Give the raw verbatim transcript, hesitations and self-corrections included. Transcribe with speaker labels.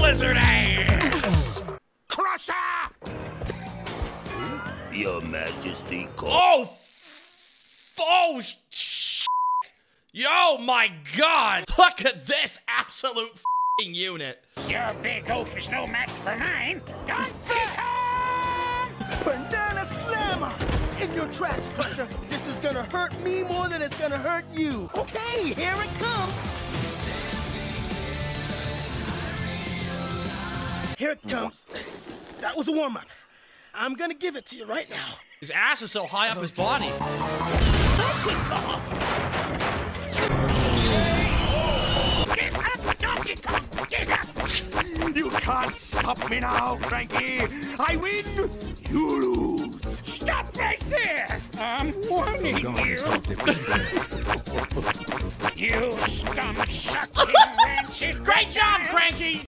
Speaker 1: lizard ass!
Speaker 2: Crusher!
Speaker 3: Your Majesty.
Speaker 1: Oh, f oh, sh Yo, my God! Look at this absolute f***ing unit.
Speaker 2: Your big oaf is no match for mine. Thicc!
Speaker 4: Banana slammer! In your tracks, Crusher. This is gonna hurt me more than it's gonna hurt you. Okay, here it comes. Here it comes. That was a warm-up. I'm gonna give it to you right now.
Speaker 1: His ass is so high up his body.
Speaker 2: You can't stop me now, Frankie. I win, you lose. Stop right there. I'm warning you. You scum-sucking rancid.
Speaker 1: Great job, Frankie!